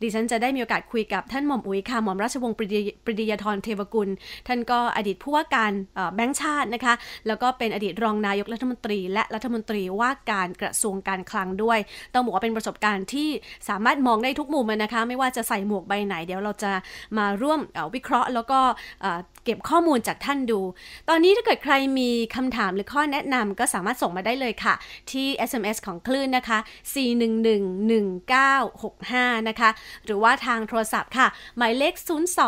ดิฉันจะได้มีโอกาสคุยกับท่านหม่อมอุ๋ยค่ะหม่อมราชวงศ์ปรีดียธรเทวกุลท่านก็อดีตผู้ว่าการแบงก์ชาตินะคะแล้วก็เป็นอดีตรองนายกรัฐมนตรีและรัฐมนตรีว่าการกระทรวงการคลังด้วยต้องบอกว่าเป็นประสบการณ์ที่สามารถมองได้ทุกมุมนะคะไม่ว่าจะใส่หมวกใบไหนเดี๋ยวเราจะมาร่วมวิเคราะห์แล้วก็เก็บข้อมูลจากท่านดูตอนนี้ถ้าเกิดใครมีคำถามหรือข้อแนะนำก็สามารถส่งมาได้เลยค่ะที่ SMS ของคลื่นนะคะ4111965นะคะหรือว่าทางโทรศัพท์ค่ะหมายเลข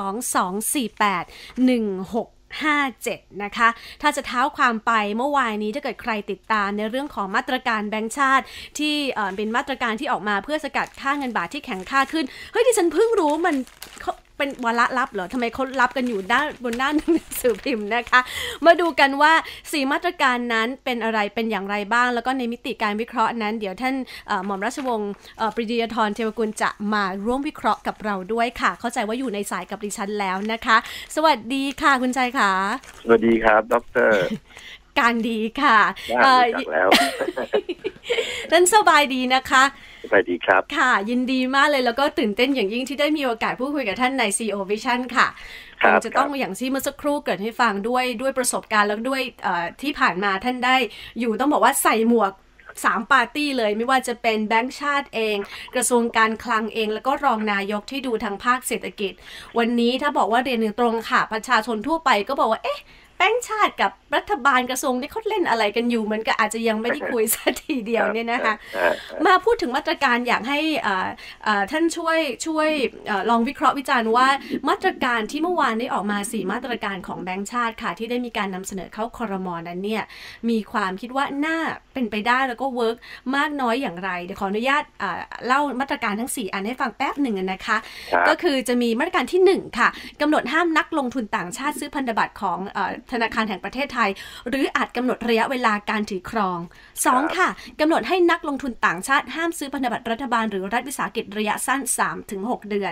022481657นะคะถ้าจะเท้าความไปเมื่อวานนี้ถ้าเกิดใครติดตามในเรื่องของมาตรการแบงก์ชาติที่เป็นมาตรการที่ออกมาเพื่อสกัดค่าเงินบาทที่แข็งค่าขึ้นเฮ้ยดิฉันเพิ่งรู้มันเป็นวาระลับเหรอทำไมเขารับกันอยู่บนหน้าหนังสือพิมพ์นะคะมาดูกันว่า4มาตรการนั้นเป็นอะไรเป็นอย่างไรบ้างแล้วก็ในมิติการวิเคราะห์นั้นเดี๋ยวท่านหม่อมราชวงศ์ปรีดียธรเทวกุลจะมาร่วมวิเคราะห์กับเราด้วยค่ะเข้าใจว่าอยู่ในสายกับดิฉันแล้วนะคะสวัสดีค่ะคุณชัยค่ะสวัสดีครับดร. การดีค่ะรู้จักแล้วท่านสบายดีนะคะสบายดีครับค่ะยินดีมากเลยแล้วก็ตื่นเต้นอย่างยิ่งที่ได้มีโอกาสพูดคุยกับท่านใน CEO Vision ค่ะคงจะต้องอย่างที่เมื่อสักครู่เกิดให้ฟังด้วยประสบการณ์แล้วด้วยที่ผ่านมาท่านได้อยู่ต้องบอกว่าใส่หมวก3ปาร์ตี้เลยไม่ว่าจะเป็นแบงก์ชาติเองกระทรวงการคลังเองแล้วก็รองนายกที่ดูทางภาคเศรษฐกิจวันนี้ถ้าบอกว่าเรียนตรงค่ะประชาชนทั่วไปก็บอกว่าเอ๊ะแบงก์ชาติกับรัฐบาลกระทรวงนี่เขาเล่นอะไรกันอยู่มันก็อาจจะยังไม่ได้คุยสักทีเดียวเนี่ยนะคะมาพูดถึงมาตรการอยากให้ท่านช่วยลองวิเคราะห์วิจารณ์ว่ามาตรการที่เมื่อวานได้ออกมา4มาตรการของแบงก์ชาติค่ะที่ได้มีการนำเสนอเข้าครม.นั้นเนี่ยมีความคิดว่าน่าเป็นไปได้แล้วก็เวิร์กมากน้อยอย่างไรเดี๋ยวขออนุญาตเล่ามาตรการทั้ง4อันให้ฟังแป๊บหนึ่งนะคะก็คือจะมีมาตรการที่1ค่ะกำหนดห้ามนักลงทุนต่างชาติซื้อพันธบัตรของธนาคารแห่งประเทศไทยหรืออาจกำหนดระยะเวลาการถือครอง2ค่ะกำหนดให้นักลงทุนต่างชาติห้ามซื้อพันธบัตรรัฐบาลหรือรัฐวิสาหกิจระยะสั้น 3-6 เดือน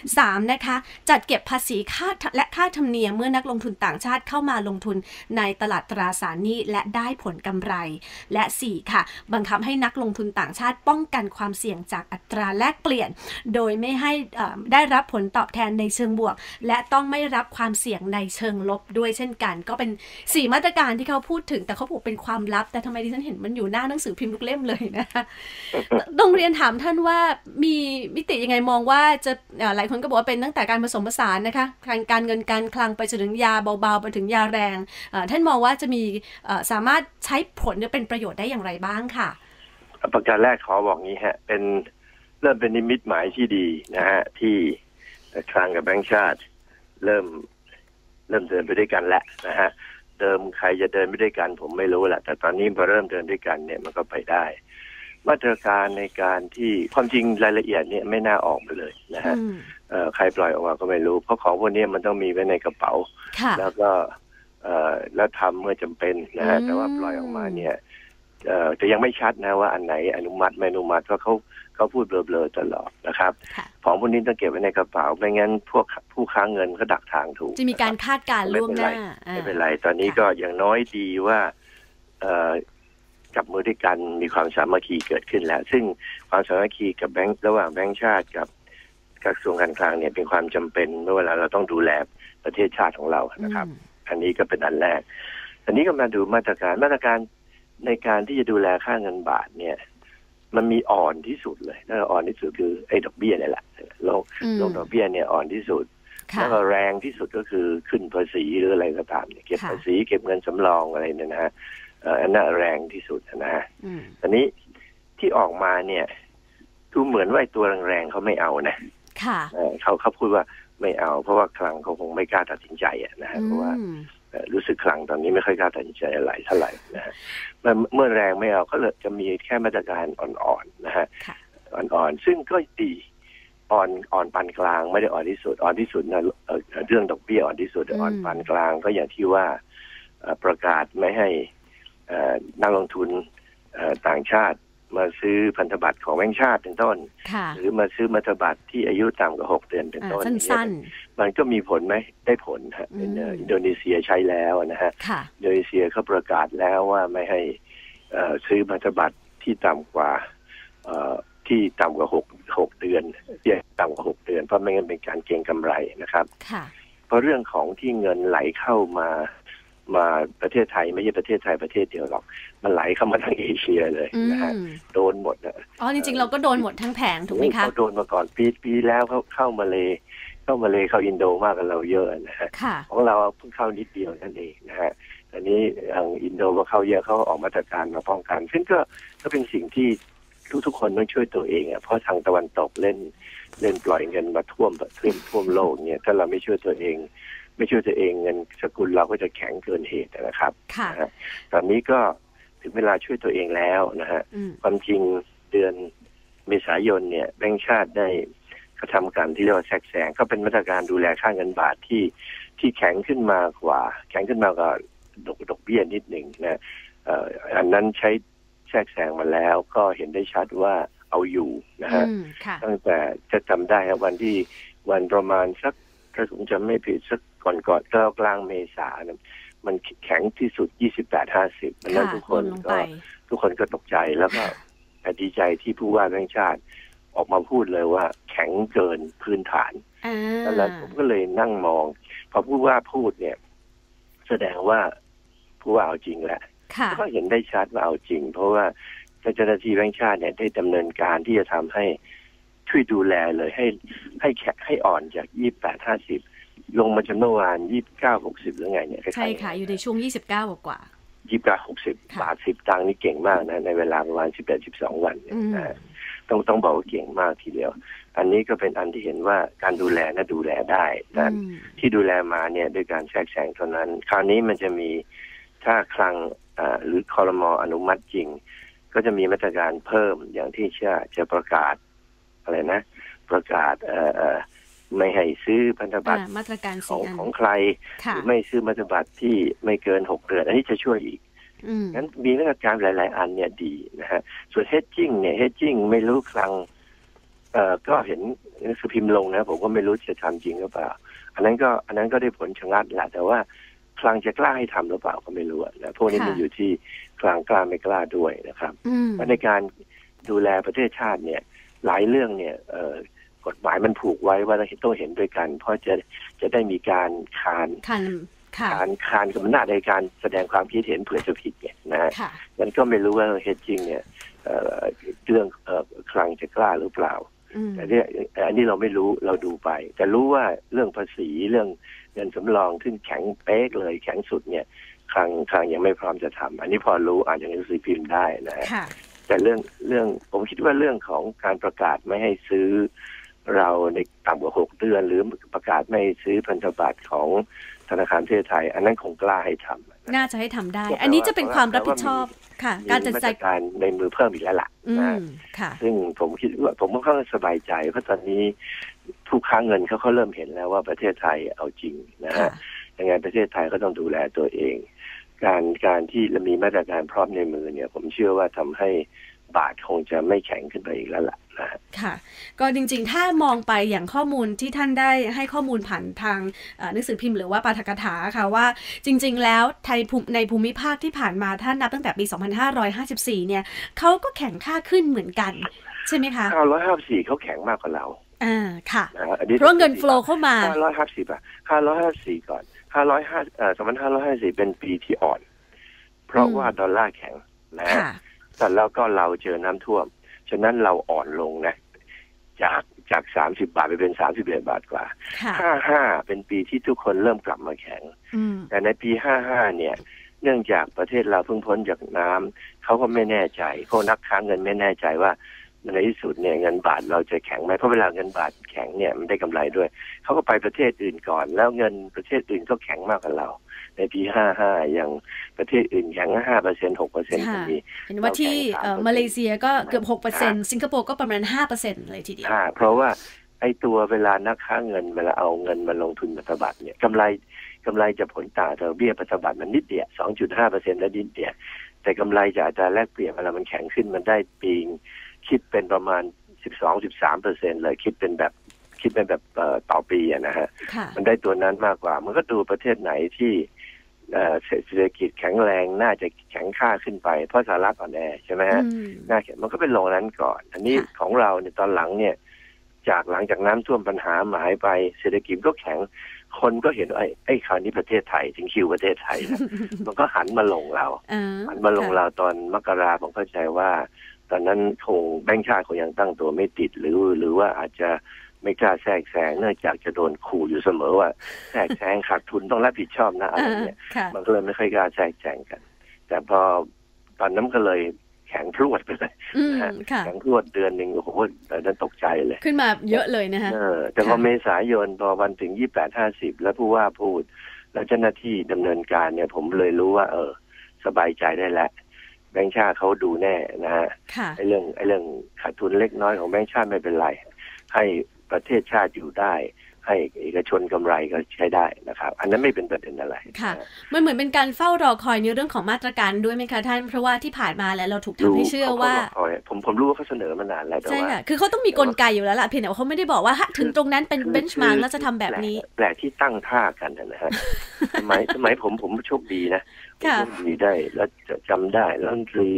3นะคะจัดเก็บภาษีและค่าธรรมเนียมเมื่อนักลงทุนต่างชาติเข้ามาลงทุนในตลาดตราสารหนี้และได้ผลกำไรและ4ค่ะบังคับให้นักลงทุนต่างชาติป้องกันความเสี่ยงจากอัตราแลกเปลี่ยนโดยไม่ให้ได้รับผลตอบแทนในเชิงบวกและต้องไม่รับความเสี่ยงในเชิงลบด้วยเช่นกันก็เป็น4มาตรการที่เขาพูดถึงแต่เขาบอกเป็นความลับแต่ทำไมดิฉันเห็นมันอยู่หน้าหนังสือพิมพ์ทุกเล่มเลยนะคะต้องเรียนถามท่านว่ามีมิติยังไงมองว่าจะหลายคนก็บอกว่าเป็นตั้งแต่การผสมผสานนะคะการเงินการคลังไปจนถึงยาเบาๆไปถึงยาแรงท่านมองว่าจะมีสามารถใช้ผลเป็นประโยชน์ได้อย่างไรบ้างค่ะประการแรกขอบอกงี้ฮะเริ่มเป็นนิมิตหมายที่ดีนะฮะที่คลังกับแบงก์ชาติเริ่มเดินไปด้วยกันแล้วนะฮะเดิมใครจะเดินไปด้วยกันผมไม่รู้แหละแต่ตอนนี้พอเริ่มเดินด้วยกันเนี่ยมันก็ไปได้มาตรการในการที่ความจริงรายละเอียดเนี่ยไม่น่าออกมาเลยนะฮะใครปล่อยออกมาก็ไม่รู้เพราะของพวกนี้มันต้องมีไว้ในกระเป๋าแล้วก็แล้วทำเมื่อจำเป็นนะฮะแต่ว่าปล่อยออกมาเนี่ยแต่ยังไม่ชัดนะว่าอันไหนอนุมัติไม่อนุมัติเพราะเขาพูดเบลอๆตลอดนะครับของพวกนี้ต้องเก็บไว้ในกระเป๋าไม่งั้นพวกผู้ค้าเงินเขาดักทางถูกจะมีการคาดการณ์ล่วงหน้าไม่เป็นไรตอนนี้ก็อย่างน้อยดีว่าจับมือด้วยกันมีความสามัคคีเกิดขึ้นแล้วซึ่งความสามัคคีกับแบงค์ระหว่างแบงค์ชาติกับกระทรวงการคลังเนี่ยเป็นความจำเป็นเมื่อเวลาเราต้องดูแลประเทศชาติของเรานะครับอันนี้ก็เป็นอันแรกอันนี้ก็มาดูมาตรการในการที่จะดูแลค่าเงินบาทเนี่ยมันมีอ่อนที่สุดเลยแล้วอ่อนที่สุดคือไอ้ดอกเบี้ยนี่แหละลงดอกเบี้ยเนี่ยอ่อนที่สุดแล้วก็แรงที่สุดก็คือขึ้นภาษีหรืออะไรก็ตามเก็บภาษีเก็บเงินสำรองอะไรเนี่ยนะฮะอันนั้นแรงที่สุดนะฮะอันนี้ที่ออกมาเนี่ยดูเหมือนว่าตัวแรงๆเขาไม่เอานะเขาพูดว่าไม่เอาเพราะว่าคลังเขาคงไม่กล้าตัดสินใจนะฮะเพราะว่ารู้สึกคลังตอนนี้ไม่ค่อยกล้าตัดสินใจอะไรเท่าไหร่นะฮะเมื่อแรงไม่เอาก็เลยจะมีแค่มาตรการอ่อนๆนะฮะอ่อนๆซึ่งก็ดีอ่อนปานกลางไม่ได้อ่อนที่สุดนะเรื่องดอกเบี้ยอ่อนที่สุดอ่อนปานกลางก็อย่างที่ว่าประกาศไม่ให้นักลงทุนต่างชาติมาซื้อพันธบัตรของแบงก์ชาติเป็นต้นหรือมาซื้อพันธบัตรที่อายุต่ำกว่า6 เดือนเป็นต้นมันก็มีผลไหมได้ผลฮะอินโดนีเซียใช้แล้วนะฮะอินโดนีเซียเขาประกาศแล้วว่าไม่ให้ซื้อพันธบัตรที่ต่ำกว่าที่ต่ำกว่าหกเดือนที่ต่ำกว่า6 เดือนเพราะไม่งั้นเป็นการเก็งกำไรนะครับเพราะเรื่องของที่เงินไหลเข้ามาประเทศไทยไม่ใช่ประเทศไทยประเทศเดียวหรอกมันไหลเข้ามาทั้งเอเชียเลยนะฮะโดนหมดนะจริงๆเราก็โดนหมดทั้งแผงถูกไหมคะเขาโดนมาก่อนปีแล้วเขาเข้ามาเลยเข้าอินโดมากกว่าเราเยอะนะฮะของเราเพิ่งเข้านิดเดียวนั่นเองนะฮะอันนี้ทางอินโดก็เข้าเยอะเขาออกมาตรการมาป้องกันซึ่งก็เป็นสิ่งที่ทุกคนต้องช่วยตัวเองเพราะทางตะวันตกเล่นปล่อยเงินมาท่วมโลกเนี่ยถ้าเราไม่ช่วยตัวเองเงินสกุลเราก็จะแข็งเกินเหตุนะครับตอนนี้ก็ถึงเวลาช่วยตัวเองแล้วนะฮะความจริงเดือนเมษายนเนี่ยแบงก์ชาติได้กระทำการที่เรียกว่าแทรกแซงก็เป็นมาตรการดูแลค่าเงินบาทที่แข็งขึ้นมากว่าดอกเบี้ยนิดหนึ่งนะอันนั้นใช้แทรกแซงมาแล้วก็เห็นได้ชัดว่าเอาอยู่นะฮะตั้งแต่จะจำได้วันประมาณสักถ้าผมจำไม่ผิดสักก่อนกลางเมษานะมันแข็งที่สุด 28-50 มันนั้นทุกคนก็ตกใจแล้วก็ดีใจที่ผู้ว่าแบงก์ชาติออกมาพูดเลยว่าแข็งเกินพื้นฐานแล้วผมก็เลยนั่งมองพอผู้ว่าพูดเนี่ยแสดงว่าผู้ว่าเอาจริงแหละก็เห็นได้ชัดว่าเอาจริงเพราะว่าเจ้าหน้าที่แบงก์ชาติเนี่ยได้ดำเนินการที่จะทำให้ช่วยดูแลเลยให้อ่อนจาก 28-50 ลงมาจนเมื่อวาน 29-60 หรือไงเนี่ยใช่ค่ะอยู่ในช่วง29กว่า 29-60 บาท 10 ตังค์นี่เก่งมากนะในเวลาประมาณ 11-12 วันนะต้องบอกว่าเก่งมากทีเดียวอันนี้ก็เป็นอันที่เห็นว่าการดูแลนะดูแลได้แต่ที่ดูแลมาเนี่ยด้วยการแทรกแซงเท่านั้นคราวนี้มันจะมีถ้าคลังหรือครม.อนุมัติจริงก็จะมีมาตรการเพิ่มอย่างที่จะประกาศอะไรนะประกาศไม่ให้ซื้อพันธบัตรมาตรการของใครหรือไม่ซื้อพันธบัตรที่ไม่เกิน6 เดือนอันนี้จะช่วยอีกงั้นมีมาตรการหลายๆอันเนี่ยดีนะฮะส่วน hedging เนี่ย hedging ไม่รู้คลังก็เห็นหนังสือพิมพ์ลงนะผมก็ไม่รู้จะทำจริงหรือเปล่าอันนั้นก็ได้ผลชะงัดแหละแต่ว่าคลังจะกล้าให้ทำหรือเปล่าก็ไม่รู้นะพวกนี้มันอยู่ที่คลังกล้าไม่กล้าด้วยนะครับในการดูแลประเทศชาติเนี่ยหลายเรื่องเนี่ยกฎหมายมันผูกไว้ว่าเราต้องเห็นด้วยกันเพราะจะได้มีการคานกำลังในการแสดงความคิดเห็นเผื่อจะผิดเนี่ยนะมันก็ไม่รู้ว่าเฮดจิ้งเนี่ยเรื่องคลังจะกล้าหรือเปล่าแต่เนี่ยอันนี้เราไม่รู้เราดูไปแต่รู้ว่าเรื่องภาษีเรื่องเงินสำรองซึ่งแข็งเป๊กเลยแข็งสุดเนี่ยคลังยังไม่พร้อมจะทำอันนี้พอรู้อ่านจากหนังสือพิมพ์ได้นะแต่เรื่องผมคิดว่าเรื่องของการประกาศไม่ให้ซื้อเราในต่ำกว่า6 เดือนหรือประกาศไม่ซื้อพันธบัตรของธนาคารประเทศไทยอันนั้นคงกล้าให้ทำน่าจะให้ทำได้อันนี้จะเป็นความรับผิดชอบค่ะการจัดการในมือเพิ่มอีกแล้วล่ะซึ่งผมคิดว่าผมค่อนข้างสบายใจเพราะตอนนี้ผู้ค้าเงินเขาเริ่มเห็นแล้วว่าประเทศไทยเอาจริงนะฮะยังไงประเทศไทยก็ต้องดูแลตัวเองการที่เรามีมาตรการพร้อมในมือเนี่ยผมเชื่อว่าทำให้บาทคงจะไม่แข็งขึ้นไปอีกแล้วล่ะนะค่ะก็จริงๆถ้ามองไปอย่างข้อมูลที่ท่านได้ให้ข้อมูลผ่านทางหนังสือพิมพ์หรือว่าปาฐกถาค่ะว่าจริงๆแล้วไทยในภูมิภาคที่ผ่านมาถ้านับตั้งแต่ปี 2554 เนี่ยเขาก็แข็งค่าขึ้นเหมือนกันใช่ไหมคะ 554เขาแข็งมากกว่าเราค่ะเพราะเงินโฟลว์เข้ามา 550อ่ะ554ก่อน2554เป็นปีที่อ่อนเพราะว่าดอลลาร์แข็งนะแต่แล้วก็เราเจอน้ำท่วมฉะนั้นเราอ่อนลงนะจาก30 บาทไปเป็น31 บาทกว่า55เป็นปีที่ทุกคนเริ่มกลับมาแข็งแต่ในปี55เนี่ยเนื่องจากประเทศเราเพิ่งพ้นจากน้ำเขาก็ไม่แน่ใจพวกนักค้าเงินไม่แน่ใจว่าในที่สุดเนี่ยเงินบาทเราจะแข็งไหมเพราะเวลาเงินบาทแข็งเนี่ยมันได้กำไรด้วยเขาก็ไปประเทศอื่นก่อนแล้วเงินประเทศอื่นก็แข็งมากกว่าเราในปี55อย่างประเทศอื่นแข็ง 5% 6% มีเห็นว่าที่มาเลเซียก็เกือบ 6% สิงคโปร์ก็ประมาณ 5% เลยทีเดียวเพราะว่าไอ้ตัวเวลานักค้าเงินเวลาเอาเงินมาลงทุนพันธบัตรเนี่ยกำไรจะผลต่างจากเบี้ยพันธบัตรมันนิดเดียว 2.5% และนิดเดียวแต่กำไรจากอัตราแลกเปลี่ยนเวลามันแข็งขึ้นมันได้ปีงคิดเป็นประมาณ 12-13% เลยคิดเป็นแบบต่อปีนะฮะมันได้ตัวนั้นมากกว่ามันก็ดูประเทศไหนที่เศรษฐกิจแข็งแรงน่าจะแข็งค่าขึ้นไปเพราะสหรัฐอ่อนแอใช่ไหมฮะน่าแข็งมันก็เป็นลงนั้นก่อนอันนี้ของเราเนี่ยตอนหลังเนี่ยหลังจากน้ำท่วมปัญหาหายไปเศรษฐกิจก็แข็งคนก็เห็นว่าไอ้คราวนี้ประเทศไทยถึงคิวประเทศไทยนะ มันก็หันมาลงเราตอนมกราผมเข้าใจว่าตอนนั้นคงแบงก์ชาติคงยังตั้งตัวไม่ติดหรือว่าอาจจะไม่กล้าแทรกแซงเนื่องจากจะโดนขู่อยู่เสมอว่าแทรกแซงขาดทุนต้องรับผิดชอบนะอะไรเนี่ยมันก็เลยไม่ค่อยกล้าแทรกแซงกันแต่พอตอนนั้นก็เลยแข็งพรวดไปเลยแข็งพรวดเดือนหนึ่งโอ้โหนั้นตกใจเลยขึ้นมาเยอะเลยนะฮะแต่พอเมษายนพอวันถึง28-50แล้วผู้ว่าพูดแล้วเจ้าหน้าที่ดำเนินการเนี่ยผมเลยรู้ว่าสบายใจได้แล้วแบงก์ชาติเขาดูแน่นะฮะไอ้เรื่องขาดทุนเล็กน้อยของแบงก์ชาติไม่เป็นไรให้ประเทศชาติอยู่ได้ให้เอกชนกำไรก็ใช้ได้นะครับอันนั้นไม่เป็นประเด็นอะไรค่ะมันเหมือนเป็นการเฝ้ารอคอยในเรื่องของมาตรการด้วยไหมคะท่านเพราะว่าที่ผ่านมาแล้วเราถูกทำให้เชื่อว่าผมรู้ว่าเขาเสนอมานานแล้วใช่ค่ะคือเขาต้องมีกลไกอยู่แล้วล่ะเพียงแต่ว่าเขาไม่ได้บอกว่าถึงตรงนั้นเป็นเบนช์มาร์กแล้วจะทำแบบนี้แปลกที่ตั้งท่ากันนะฮะสมัยผมโชคดีนะโชคดีได้แล้วจำได้รัฐมนตรี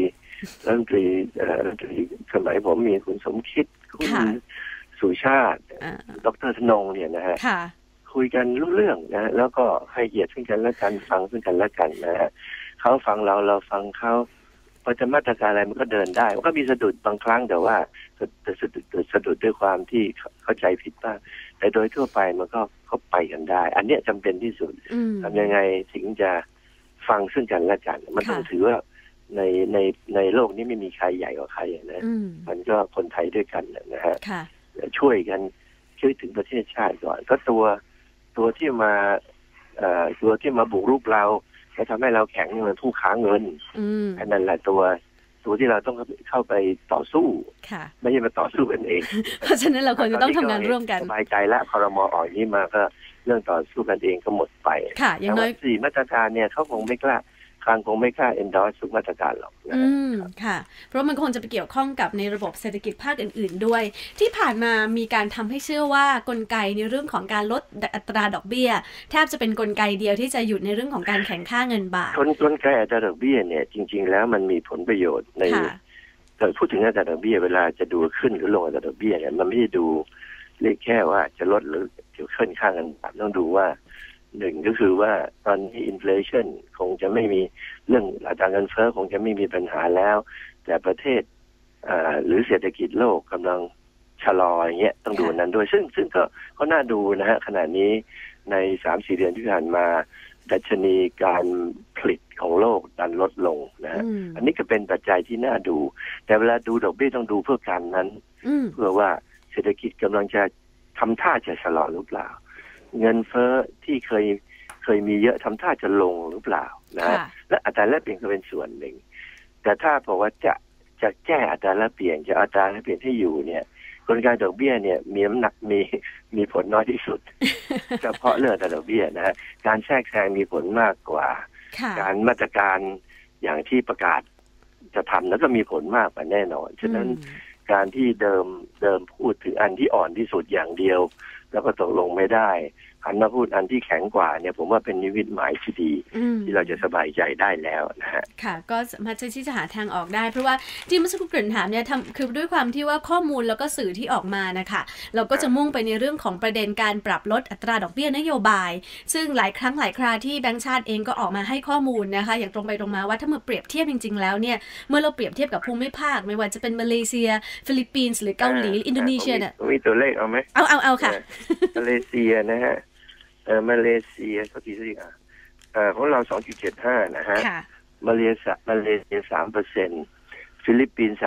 สมัยผมมีคุณสมคิดคุณสุชาติดร.ธนงเนี่ยนะฮะคุยกันรู้เรื่องนะแล้วก็ให้เกียรติซึ่งกันและกันฟังซึ่งกันและกันนะฮะเขาฟังเราฟังเขาพอจะมาตรการอะไรมันก็เดินได้มันก็มีสะดุดบางครั้งแต่ว่าสะดุดด้วยความที่เข้าใจผิดบ้างแต่โดยทั่วไปมันก็เขาไปกันได้อันเนี้ยจำเป็นที่สุดทำยังไงถึงจะฟังซึ่งกันและกันมันต้องถือว่าในโลกนี้ไม่มีใครใหญ่กว่าใครนะมันก็คนไทยด้วยกันนะฮะช่วยกันช่วยถึงประเทศชาติก่อนก็ตัวที่มาบุกรุกเราแล้วทำให้เราแข็งมันผู้ค้าเงินอันนั้นแหละตัวที่เราต้องเข้าไปต่อสู้ไม่ใช่มาต่อสู้กันเองเพราะฉะนั้นเราควรจะต้องทำงานร่วมกันสบายใจแล้วครม.ออกนี้มาก็เรื่องต่อสู้กันเองก็หมดไปอย่างน้อย 4 มาตรการเนี่ยเขาคงไม่กล้าคงไม่กล้า endorse ทุกมาตรการหรอกค่ะเพราะมันคงจะไปเกี่ยวข้องกับในระบบเศรษฐกิจภาคอื่นๆด้วยที่ผ่านมามีการทำให้เชื่อว่ากลไกในเรื่องของการลดอัตราดอกเบี้ยแทบจะเป็นกลไกเดียวที่จะหยุดในเรื่องของการแข่งค่าเงินบาทกลไกอัตราดอกเบี้ยเนี่ยจริงๆแล้วมันมีผลประโยชน์ในแต่พูดถึงอัตราดอกเบี้ยเวลาจะดูขึ้นหรือลงอัตราดอกเบี้ยเนี่ยมันไม่ได้ดูเลขแค่ว่าจะลดหรือจะขึ้นค่าเงินบาทต้องดูว่าหนึ่งก็คือว่าตอนนี้อินเฟลชันคงจะไม่มีเรื่องอัตราเงินเฟ้อคงจะไม่มีปัญหาแล้วแต่ประเทศหรือเศรษฐกิจโลกกำลังชะลออย่างเงี้ยต้องดูนั้นด้วยซึ่งก็น่าดูนะฮะขณะนี้ใน 3-4 เดือนที่ผ่านมาดัชนีการผลิตของโลกดันลดลงนะฮะอันนี้ก็เป็นปัจจัยที่น่าดูแต่เวลาดูดอกเบี้ยต้องดูเพื่อการนั้นเพื่อว่าเศรษฐกิจกำลังจะทำท่าจะชะลอหรือเปล่าเงินเฟ้อที่เคยมีเยอะทำท่าจะลงหรือเปล่านะและอัตราแลกเปลี่ยนก็เป็นส่วนหนึ่งแต่ถ้าบอกว่าจะแก้อัตราแลกเปลี่ยนจะอัตราแลกเปลี่ยนให้อยู่เนี่ยกลไกดอกเบี้ยเนี่ยมีน้ำหนักมีผลน้อยที่สุดเฉพาะเรื่องอัตราดอกเบี้ยนะฮะการแทรกแซงมีผลมากกว่าการมาตรการอย่างที่ประกาศจะทำแล้วก็มีผลมากกว่าแน่นอนฉะนั้นการที่เดิมพูดถึงอันที่อ่อนที่สุดอย่างเดียวแล้วก็ตกลงไม่ได้หันมาพูดอันที่แข็งกว่าเนี่ยผมว่าเป็นนิมิตหมายที่ดีที่เราจะสบายใจได้แล้วนะฮะค่ะก็สามารถที่จะหาทางออกได้เพราะว่าที่เมื่อสักครู่เกริ่นถามเนี่ยคือด้วยความที่ว่าข้อมูลแล้วก็สื่อที่ออกมานะคะเราก็จะมุ่งไปในเรื่องของประเด็นการปรับลดอัตราดอกเบี้ยนโยบายซึ่งหลายครั้งหลายคราที่แบงก์ชาติเองก็ออกมาให้ข้อมูลนะคะอย่างตรงไปตรงมาว่าถ้ามาเปรียบเทียบจริงๆแล้วเนี่ยเมื่อเราเปรียบเทียบกับภูมิภาคไม่ว่าจะเป็นมาเลเซียฟิลิปปินส์หรือเกาหลีอินโดนีเซียเนี่ยมีตัวเลขเอาไหมเอาค่ะมาเลเซียนะฮะมาเลเซียสักทีสิของเรา 2.75 นะฮะมาเลเซีย 3%ฟิลิปปินส์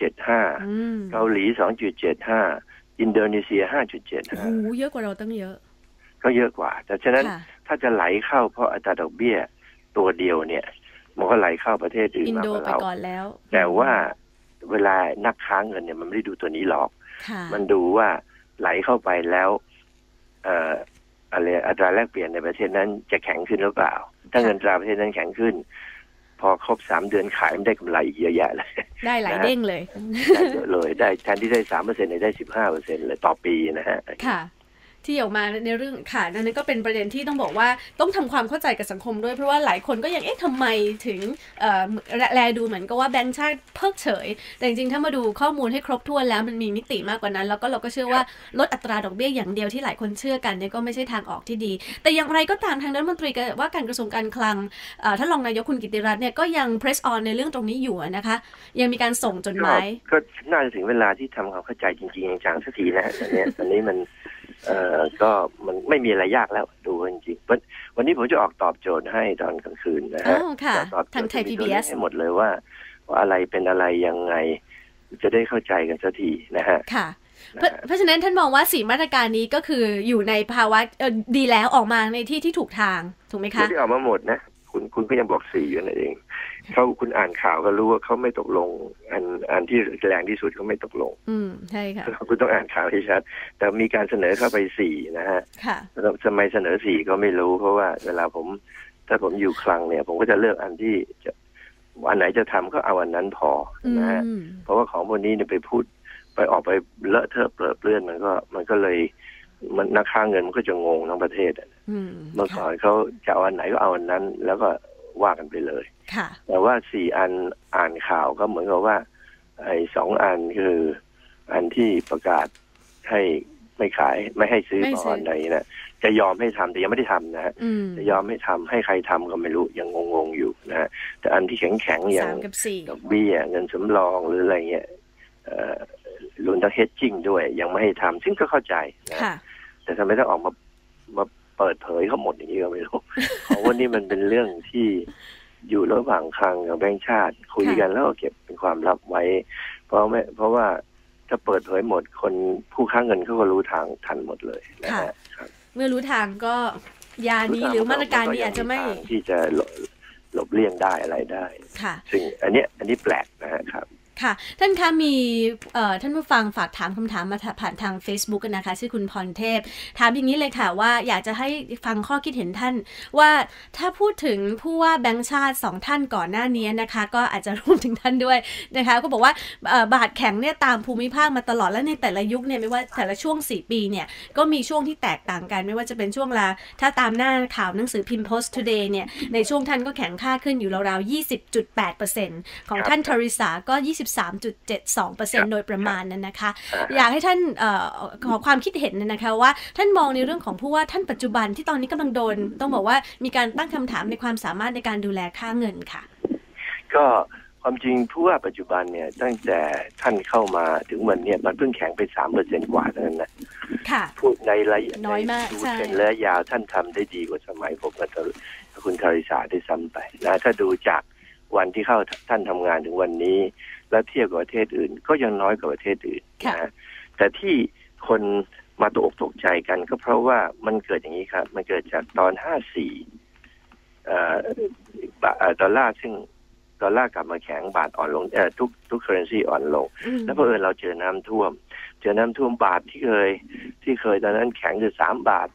3.75 เกาหลี 2.75 อินโดนีเซีย 5.75 โอ้โหเยอะกว่าเราตั้งเยอะก็เยอะกว่าแต่ฉะนั้นถ้าจะไหลเข้าเพราะอัตราดอกเบี้ยตัวเดียวเนี่ยมันก็ไหลเข้าประเทศอื่นมากกว่าเราแต่ว่าเวลานักค้าเงินเนี่ยมันไม่ได้ดูตัวนี้หรอกมันดูว่าไหลเข้าไปแล้วอัตราแลกเปลี่ยนในประเทศนั้นจะแข็งขึ้นหรือเปล่าถ้าเงินตราประเทศนั้นแข็งขึ้นพอครบ3 เดือนขายมันได้กำไรเยอะแยะเลยได้หลายเด้งเลยได้เยอะเลยได้แทนที่ได้ 3% ได้ 15% เลยต่อปีนะฮะค่ะที่ออกมาในเรื่องค่ะนั่นก็เป็นประเด็นที่ต้องบอกว่าต้องทำความเข้าใจกับสังคมด้วยเพราะว่าหลายคนก็ยังทำไมถึงแลดูเหมือนกับว่าแบงก์ชาติเพิกเฉยแต่จริงๆถ้ามาดูข้อมูลให้ครบถ้วนแล้วมันมีมิติมากกว่านั้นแล้วก็เราก็เชื่อว่าลดอัตราดอกเบี้ยอย่างเดียวที่หลายคนเชื่อกันเนี่ยก็ไม่ใช่ทางออกที่ดีแต่อย่างไรก็ตามทางรัฐมนตรีว่าการกระทรวงการคลังท่านรองนายกคุณกิติรัตน์เนี่ยก็ยัง press on ในเรื่องตรงนี้อยู่นะคะยังมีการส่งจดหมายก็น่าจะถึงเวลาที่ทำความเข้าใจจริงๆจังๆสักทีนะอันนี้มันก็มันไม่มีอะไรยากแล้วดูจริงๆวันนี้ผมจะออกตอบโจทย์ให้ตอนกลางคืนนะฮะทางไทย PBS ให้หมดเลยว่าอะไรเป็นอะไรยังไงจะได้เข้าใจกันสักทีนะฮะค่ะเพราะฉะนั้นท่านมองว่า4มาตรการนี้ก็คืออยู่ในภาวะดีแล้วออกมาในที่ถูกทางถูกไหมคะไม่ได้ออกมาหมดนะคุณก็ยังบอก4อยู่นั่นเองคุณอ่านข่าวก็รู้ว่าเขาไม่ตกลงอันที่แรงที่สุดเขาไม่ตกลงใช่ค่ะคุณต้องอ่านข่าวให้ชัดแต่มีการเสนอเข้าไป4นะฮะค่ะทำไมเสนอ4ก็ไม่รู้เพราะว่าเวลาถ้าผมอยู่คลังเนี่ยผมก็จะเลือกอันที่อันไหนจะทำก็เอาอันนั้นพอนะฮะเพราะว่าของพวกนี้เนี่ยไปออกไปเลอะเทอะเปรอะเปื้อนมันก็เลยมันนักค้าเงินมันก็จะงงทั้งประเทศเมื่อก่อนเขาจะเอาอันไหนก็เอาอันนั้นแล้วก็ว่ากันไปเลยแต่ว่า4อันอ่านข่าวก็เหมือนกับว่าไอ้2อันคืออันที่ประกาศให้ไม่ขายไม่ให้ซื้อตอนไหนนะจะยอมให้ทำแต่ยังไม่ได้ทำนะจะยอมให้ทำให้ใครทำก็ไม่รู้ยังงงอยู่นะแต่อันที่แข็งอย่างดอกเบี้ยเงินสำรองหรืออะไรเงี้ยรวมทั้งเฮดจิ้งด้วยยังไม่ให้ทำซึ่งก็เข้าใจนะแต่ทำไมต้องออกมาเปิดเผยเขาหมดอย่างนี้ก็ไม่รู้ เพราะว่านี่มันเป็นเรื่องที่อยู่ระหว่างคลังกับแบงก์ชาติคุยกันแล้วก็เก็บเป็นความลับไว้เพราะว่าถ้าเปิดเผยหมดคนผู้ค้าเงินเขาก็รู้ทางทันหมดเลยนะฮะเมื่อรู้ทางก็ยานี้หรือมาตรการนี้อาจจะไม่ที่จะหลบเลี่ยงได้อะไรได้ซึ่งอันนี้แปลกนะครับค่ะท่านคะมีท่านผู้ฟังฝากถามคำถามมาผ่านทาง Facebook กันนะคะชื่อคุณพรเทพถามอย่างนี้เลยค่ะว่าอยากจะให้ฟังข้อคิดเห็นท่านว่าถ้าพูดถึงผู้ว่าแบงก์ชาติ2ท่านก่อนหน้านี้นะคะก็อาจจะรวมถึงท่านด้วยนะคะก็บอกว่าบาทแข็งเนี่ยตามภูมิภาคมาตลอดและในแต่ละยุคเนี่ยไม่ว่าแต่ละช่วง4ปีเนี่ยก็มีช่วงที่แตกต่างกันไม่ว่าจะเป็นช่วงถ้าตามหน้าข่าวหนังสือพิมพ์ Post Today เนี่ยในช่วงท่านก็แข็งค่าขึ้นอยู่ราวๆ 20.8% ของท่านทริสาก็23.72% โดยประมาณนั้นนะคะอยากให้ท่านขอความคิดเห็นนะคะว่าท่านมองในเรื่องของผู้ว่าท่านปัจจุบันที่ตอนนี้กำลังโดนต้องบอกว่ามีการตั้งคำถามในความสามารถในการดูแลค่าเงินค่ะก็ความจริงผู้ว่าปัจจุบันเนี่ยตั้งแต่ท่านเข้ามาถึงวันนี้มันเพิ่งแข็งไป 3% กว่าเท่านั้นนะพูดในระยะน้อยมากดูเทรนด์ระยะยาวท่านทำได้ดีกว่าสมัยผมกับคุณธริสาได้ซ้ำไปนะถ้าดูจากวันที่เข้าท่านทำงานถึงวันนี้แล้วเทียบกับประเทศอื่นก็ยังน้อยกว่าประเทศอื่นนะแต่ที่คนมาตกอกตกใจกันก็เพราะว่ามันเกิดอย่างนี้ครับมันเกิดจากตอน54ดอลลาร์ซึ่งดอลลาร์กลับมาแข็งบาทอ่อนลงทุก currency อ่อนลงแล้วเพอเราเจอน้ำท่วมบาทที่เคยตอนนั้นแข็งคือ3 บาท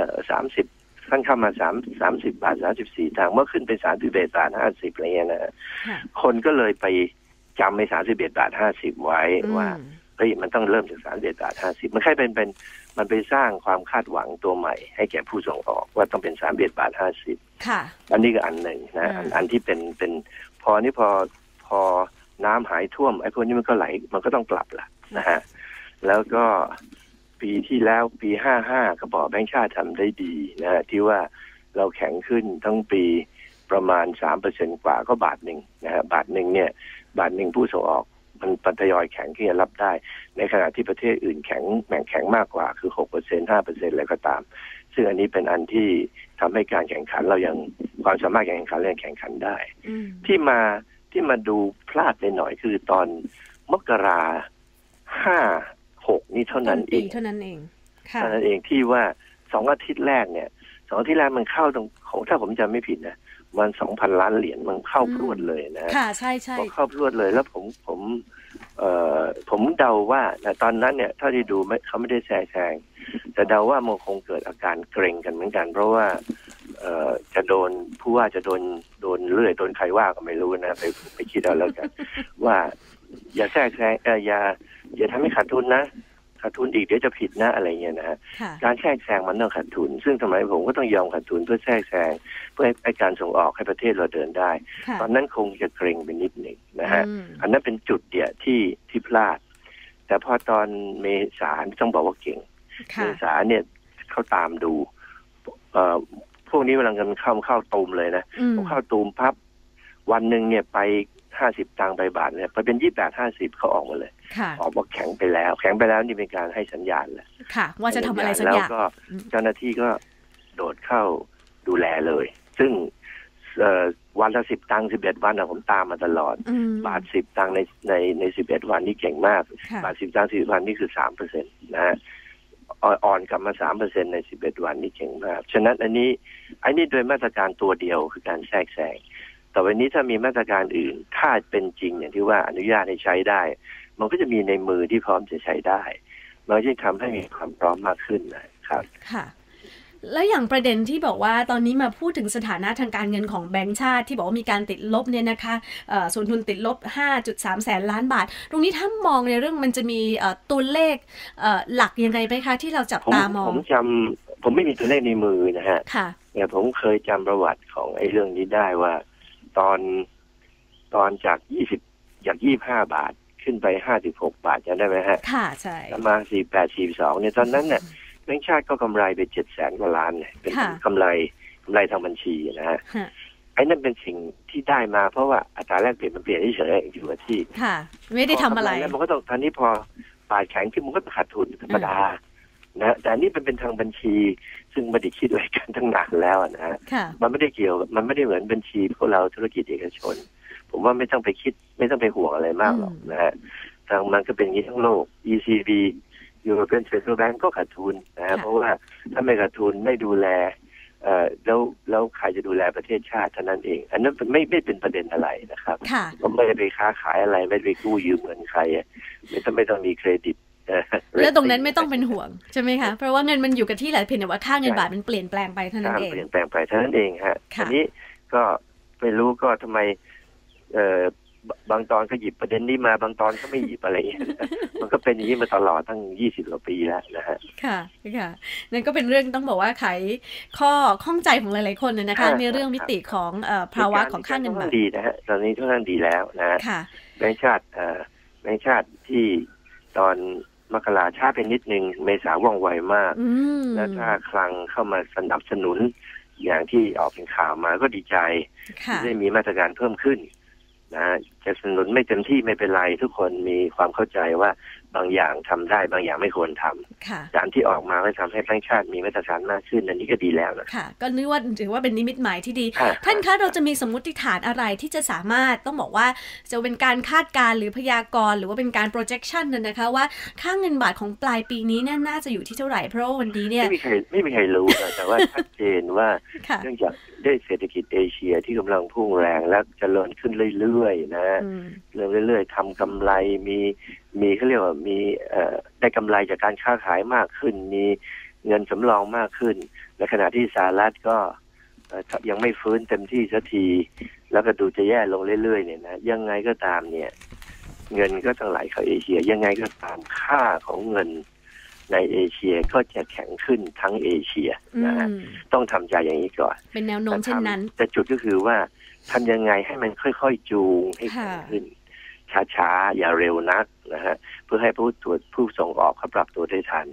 30ท่านเข้ามา30 บาท 34 ทางเมื่อขึ้นเป็น31 บาท 50อะไรเงี้ยนะคนก็เลยไปจำใน31 บาท 50ไว้ว่าเฮ้ยมันต้องเริ่มจาก31 บาท 50มันแค่มันไปสร้างความคาดหวังตัวใหม่ให้แก่ผู้ส่งออกว่าต้องเป็น31 บาท 50 ค่ะอันนี้ก็อันหนึ่งนะอันที่เป็นพอน้ำหายท่วมไอ้พวกนี้มันก็ไหลมันก็ต้องกลับละนะฮะแล้วก็ปีที่แล้วปี55ก็บอกแบงก์ชาติทำได้ดีนะฮะที่ว่าเราแข็งขึ้นทั้งปีประมาณ 3% กว่าก็บาทหนึ่งนะฮะบาทหนึ่งเนี่ยบาทหนึ่งผู้ส่งออกมันทยอยแข็งที่จะรับได้ในขณะที่ประเทศอื่นแข็งมากกว่าคือ 6% 5% อะไรก็ตามซึ่งอันนี้เป็นอันที่ทำให้การแข่งขันเรายังความสามารถการแข่งขันเรายังแข่งขันได้ที่มาดูพลาดไปหน่อยคือตอนมกรา56นี่เท่านั้นเองเท่านั้นเองที่ว่า2 อาทิตย์แรกเนี่ย2 อาทิตย์แรกมันเข้าตรงของถ้าผมจำไม่ผิดนะมัน 2,000 ล้านเหรียญมันเข้าพรวดเลยนะค่ะใช่ๆเข้าพรวดเลยแล้วผมเดาว่าตอนนั้นเนี่ยเท่าที่ดูเขาไม่ได้แซงแต่เดาว่ามันคงเกิดอาการเกรงกันเหมือนกันเพราะว่าจะโดนผู้ว่าจะโดนเลื่อยโดนใครว่าก็ไม่รู้นะไปคิดเอาแล้วกันว่าอย่าแทรกแซงอย่าทำให้ขาดทุนนะขาดทุนอีกเดี๋ยวจะผิดนะอะไรเงี้ยนะฮะการแทรกแซงมันต้องขาดทุนซึ่งสมัยผมก็ต้องยอมขาดทุนเพื่อแทรกแซงเพื่อให้การส่งออกให้ประเทศเราเดินได้ตอนนั้นคงจะเกรงไปนิดหนึ่งนะฮะอันนั้นเป็นจุดเดียวที่พลาดแต่พอตอนเมษาต้องบอกว่าเก่งเมษาเนี่ยเขาตามดูพวกนี้กำลังกันเข้าตูมเลยนะเข้าตูมพับวันหนึ่งเนี่ยไป50 ตังค์ไปบาทเนี่ยไปเป็น28-50เขาออกมาเลยออกบอกแข็งไปแล้วนี่เป็นการให้สัญญาณแล้วว่าจะทำอะไรสักอย่างแล้วก็เจ้าหน้าที่ก็โดดเข้าดูแลเลยซึ่งวันละ10 ตังค์11 วันผมตามมาตลอดบาท10 ตังค์ใน11 วันนี่เก่งมากบาท10 ตังค์11 วันนี่คือ 3% นะฮะอ่อนกลับมา 3% ใน11 วันนี่เก่งมากฉะนั้นอันนี้โดยมาตรการตัวเดียวคือการแทรกแซงต่อไปนี้ถ้ามีมาตรการอื่นถ้าเป็นจริงอย่างที่ว่าอนุญาตให้ใช้ได้มันก็จะมีในมือที่พร้อมจะใช้ได้มันจะทำให้มีความพร้อมมากขึ้นนะครับค่ะแล้วอย่างประเด็นที่บอกว่าตอนนี้มาพูดถึงสถานะทางการเงินของแบงก์ชาติที่บอกว่ามีการติดลบเนี่ยนะคะส่วนทุนติดลบ 5.3 แสนล้านบาทตรงนี้ถ้ามองในเรื่องมันจะมีตัวเลขหลักยังไงไหมคะที่เราจับตามองผมไม่มีตัวเลขในมือนะฮะค่ะเนี่ยผมเคยจำประวัติของไอ้เรื่องนี้ได้ว่าตอนจาก25 บาทขึ้นไป56 บาทจำได้ไหมฮะค่ะใช่ประมาณ48-42เนี่ยตอนนั้นเนี่ยแบงก์ชาติก็กำไรไป700,000 กว่าล้านเนี่ยเป็นกำไรทางบัญชีนะฮะไอ้นั่นเป็นสิ่งที่ได้มาเพราะว่าอัตราแลกเปลี่ยนมันเปลี่ยนเฉยๆอยู่กับที่ค่ะไม่ได้ทำอะไรแล้วมันก็ต้องตอนนี้พอบาทแข็งขึ้นมันก็ขาดทุนธรรมดานะแต่นี่เป็นทางบัญชีซึ่งไม่ได้คิดไว้กันตั้งนานแล้วนะฮะมันไม่ได้เกี่ยวมันไม่ได้เหมือนบัญชีพวกเราธุรกิจเอกชนผมว่าไม่ต้องไปคิดไม่ต้องไปห่วงอะไรมากหรอกนะฮะทางมันก็เป็นอย่างนี้ทั้งโลก ECB European Central Bank ก็ขาดทุนนะเพราะว่าถ้าไม่ขาดทุนไม่ดูแลแล้วใครจะดูแลประเทศชาติเท่านั้นเองอันนั้นไม่เป็นประเด็นอะไรนะครับผมไม่ได้ไปค้าขายอะไรไม่ได้ไปกู้ยืมเหมือนใครไม่ต้องมีเครดิตแล้วตรงนั้นไม่ต้องเป็นห่วงใช่ไหมคะเพราะว่าเงินมันอยู่กับที่แหละเพียงแต่ว่าค่าเงินบาทมันเปลี่ยนแปลงไปเท่านั้นเองเปลี่ยนแปลงไปเท่านั้นเองฮะทีนี้ก็ไม่รู้ก็ทำไมบางตอนก็หยิบประเด็นนี้มาบางตอนก็ไม่หยิบอะไรมันก็เป็นอย่างนี้มาตลอดตั้ง20 กว่าปีแล้วนะฮะค่ะนั่นก็เป็นเรื่องต้องบอกว่าไขข้อข้องใจของหลายๆคนนะคะในเรื่องมิติของภาวะของค่าเงินบาทดีนะฮะตอนนี้ทุกท่านดีแล้วนะแบงก์ชาติที่ตอนมกราช้าเป็นนิดนึงเมษาว่องไวมากแล้วถ้าคลังเข้ามาสนับสนุนอย่างที่ออกเป็นข่าวมาก็ดีใจที่ได้มีมาตรการเพิ่มขึ้นนะจะสนับสนุนไม่เต็มที่ไม่เป็นไรทุกคนมีความเข้าใจว่าบางอย่างทำได้บางอย่างไม่ควรทำการที่ออกมาไม่ทำให้แบงก์ชาติมีมาตรฐานมากขึ้นอันนี้ก็ดีแล้วนะค่ะก็นึกว่าถือว่าเป็นนิมิตหมายที่ดีท่านคะเราจะมีสมมติฐานอะไรที่จะสามารถต้องบอกว่าจะเป็นการคาดการณ์หรือพยากรณ์หรือว่าเป็นการ projection นะคะว่าค่าเงินบาทของปลายปีนี้น่าจะอยู่ที่เท่าไหร่เพราะวันนี้เนี่ยไม่มีใครรู้แต่ว่าชัดเจนว่าเนื่องจากได้เศรษฐกิจเอเชียที่กำลังพุ่งแรงและเจริญขึ้นเรื่อยๆนะเรื่อยๆทำกำไรมีเขาเรียกว่ามีได้กำไรจากการค้าขายมากขึ้นมีเงินสำรองมากขึ้นในขณะที่สหรัฐก็ยังไม่ฟื้นเต็มที่สักทีแล้วก็ดูจะแย่ลงเรื่อยๆเนี่ยนะยังไงก็ตามเนี่ยเงินก็ต้องไหลเข้าเอเชียยังไงก็ตามค่าของเงินในเอเชียก็จะแข็งขึ้นทั้งเอเชียนะฮะต้องทำใจอย่างนี้ก่อนเป็นแนวโน้มเช่นนั้นแต่จุดก็คือว่าทำยังไงให้มันค่อยๆจูงให้แข็งขึ้นช้าๆอย่าเร็วนักนะฮะเพื่อให้ผู้ส่งออกเขาปรับตัวได้ทัน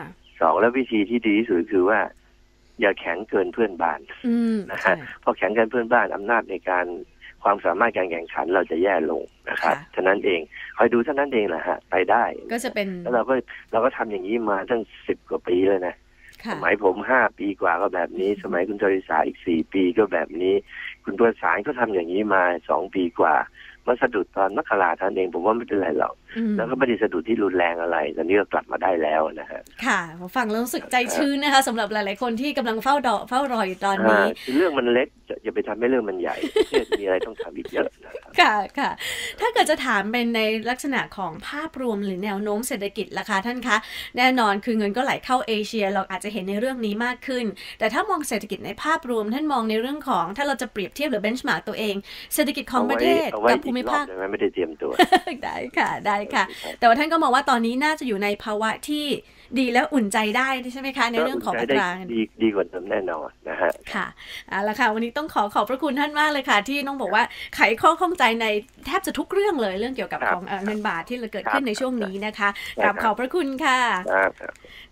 2แล้ววิธีที่ดีที่สุดคือว่าอย่าแข็งเกินเพื่อนบ้านนะฮะพอแข็งเกินเพื่อนบ้านอำนาจในการความสามารถการแข่งขันเราจะแย่ลงนะครับฉะนั้นเองคอยดูเท่านั้นเองแหละฮะไปได้ก็จะเป็นแล้วเราก็ทำอย่างนี้มาตั้ง10 กว่าปีเลยนะสมัยผม5 ปีกว่าก็แบบนี้สมัยคุณจริษาอีก4 ปีก็แบบนี้คุณประสานก็ทำอย่างนี้มา2 ปีกว่ามาสะดุดตอนมกราท่านเองผมว่าไม่เป็นไรหรอกแล้วก็ไม่ได้สะดุดที่รุนแรงอะไรตอนนี้ก็กลับมาได้แล้วนะฮะค่ะฟังแล้วรู้สึกใจชื้นนะคะสำหรับหลายๆคนที่กำลังเฝ้ารออยู่ตอนนี้เรื่องมันเล็กอย่าไปทำให้เรื่องมันใหญ่มีอะไรต้องทำอีกเยอะค่ะถ้าเกิดจะถามเป็นในลักษณะของภาพรวมหรือแนวโน้มเศรษฐกิจล่ะคะท่านคะแน่นอนคือเงินก็ไหลเข้าเอเชียเราอาจจะเห็นในเรื่องนี้มากขึ้นแต่ถ้ามองเศรษฐกิจในภาพรวมท่านมองในเรื่องของถ้าเราจะเปรียบเทียบหรือเบนช์มาร์กตัวเองเศรษฐกิจของประเทศกับภูมิมิภาคไม่ได้เตรียมตัวได้ค่ะได้ค่ะแต่ว่าท่านก็มองว่าตอนนี้น่าจะอยู่ในภาวะที่ดีและอุ่นใจได้ใช่ไหมคะในเรื่องของอัตราดีกว่าเดิมแน่นอนนะฮะค่ะเอาละค่ะวันนี้ต้องขอบพระคุณท่านมากเลยค่ะที่น้องบอกว่าไขข้อข้องใจในแทบจะทุกเรื่องเลยเรื่องเกี่ยวกับของเงินบาทที่เกิดขึ้นในช่วงนี้นะคะขอบพระคุณค่ะ